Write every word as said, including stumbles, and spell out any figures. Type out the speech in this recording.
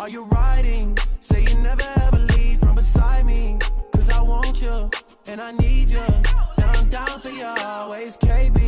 Are you riding? Say you never ever leave from beside me. Cause I want you, and I need you, and I'm down for you always, K B.